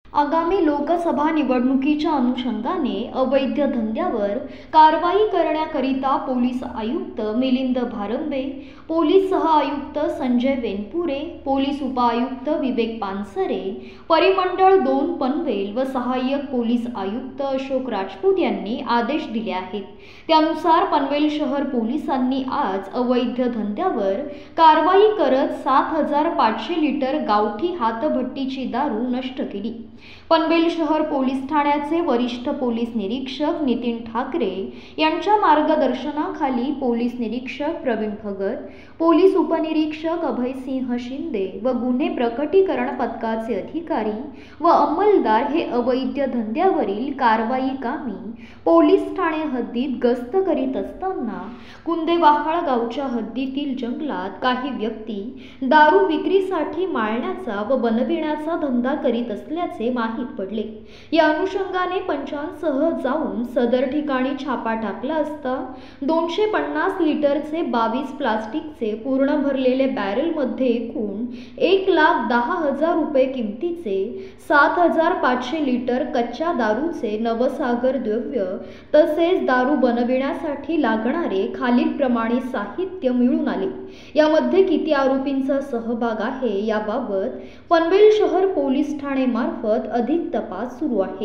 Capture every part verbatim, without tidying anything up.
आगामी लोकसभा निवडणुकीच्या अनुषंगाने अवैध धंद्यावर कारवाई करण्याकरिता पोलीस आयुक्त मिलिंद भारंबे, पोलीस सहआयुक्त संजय वेनपुरे, पोलीस उपआयुक्त विवेक पानसरे, परिमंडळ दोन पनवेल व सहाय्यक पोलीस आयुक्त अशोक राजपूत यांनी आदेश दिले आहेत। त्यानुसार पनवेल शहर पोलिसांनी आज अवैध धंद्यावर कारवाई करत सात हजार पाचशे लिटर गावठी हातभट्टीची दारू नष्ट केली। पनवेल शहर पोलीस ठाण्याचे वरिष्ठ पोलीस निरीक्षक नितीन ठाकरे यांच्या मार्गदर्शनाखाली पोलीस निरीक्षक प्रवीण भगत, पोलीस उपनिरीक्षक अभयसिंह शिंदे व गुन्हे प्रकटीकरण पथकाचे अधिकारी व अंमलदार हे अवैध धंद्यावरील कारवाई कामी पोलीस ठाणे हद्दीत गस्त करीत असताना कुंदेवाहाळ गावच्या हद्दीतील जंगलात काही व्यक्ती दारू विक्रीसाठी माळण्याचा व बनविण्याचा धंदा करीत असल्याचे माहीत पडले। या अनुषंगाने पंचांसह जाऊन सदर ठिकाणी छापा टाकला असता दोनशे पन्नास लिटरचे बावीस प्लास्टिकचे पूर्ण भरलेले बॅरल मध्ये एकूण एक लाख दहा हजार रुपये किमतीचे सात हजार पाचशे लिटर कच्च्या दारूचे नवसागर द्रव्य तसेच दारू बनविण्यासाठी लागणारे खालील प्रमाणे साहित्य मिळून आले। यामध्ये किती आरोपींचा सहभाग आहे याबाबत पनवेल शहर पोलीस ठाणे मार्फत अधिक तपास सुरू आहे।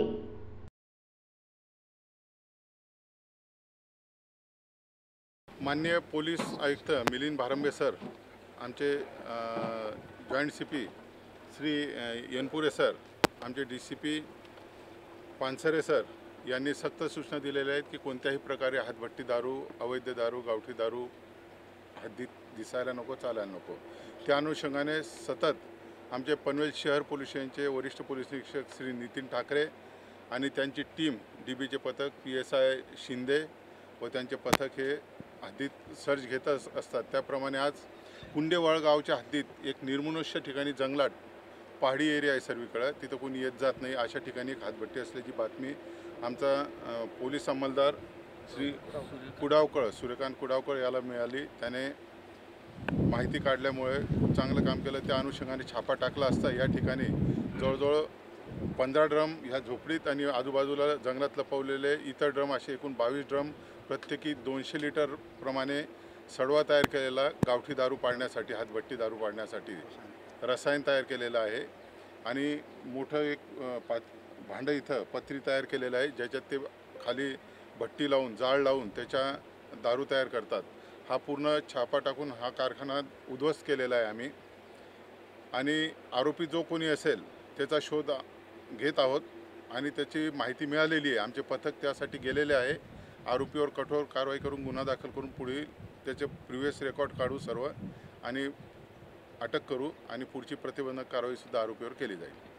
माननीय पोलीस आयुक्त मिलिंद भारंबे सर, आमचे joint C P Shri Yenpure sir, आमचे D C P Pansare sir यांनी सक्त सूचना दिलेल्या आहेत की कोणत्याही प्रकारे हातभट्टी दारू, अवैध दारू, गावठी दारू हद्दीत दिसायला नको, चालायला नको। त्या अनुषंगाने सतत आमचे पनवेल शहर पोलीस स्टेशनचे वरिष्ठ पोलीस निरीक्षक श्री नितीन ठाकरे आणि त्यांची टीम डी बीचे पथक पी एस आय शिंदे व त्यांचे पथक हे हद्दीत सर्च घेत असतात। त्याप्रमाणे आज कुंडेवाळ गावच्या हद्दीत एक निर्मनुष्य ठिकाणी जंगलात पहाडी एरिया आहे सर्वीकडे, तिथं कोणी येत जात नाही, अशा ठिकाणी एक हातभट्टी असल्याची बातमी आमचा पोलीस अंमलदार श्री कुडावकर सूर्यकांत कुडावकर याला मिळाली। त्याने माहिती काढल्यामुळे खूप चांगलं काम केलं। त्या अनुषंगाने छापा टाकला असता या ठिकाणी जवळजवळ पंधरा ड्रम ह्या झोपडीत आणि आजूबाजूला जंगलात लपवलेले इतर ड्रम असे एकूण बावीस ड्रम प्रत्येकी दोनशे लिटर प्रमाणे सडवा तयार केलेला गावठी दारू पाडण्यासाठी, हातभट्टी दारू पाडण्यासाठी रसायन तयार केलेलं आहे आणि मोठं एक पा भांडं इथं पत्री तयार केलेलं आहे ज्याच्यात ते खाली भट्टी लावून जाळ लावून त्याच्या दारू तयार करतात। हा पूर्ण छापा टाकून हा कारखाना उद्ध्वस्त केलेला आहे आम्ही आणि आरोपी जो कोणी असेल त्याचा शोध घेत आहोत आणि त्याची माहिती मिळालेली आहे। आमचे पथक त्यासाठी गेलेले आहे। आरोपीवर कठोर कारवाई करून गुन्हा दाखल करून पुढील त्याचे प्रिव्हियस रेकॉर्ड काढू सर्व आणि अटक करू आणि पुढची प्रतिबंधक कारवाईसुद्धा आरोपीवर केली जाईल।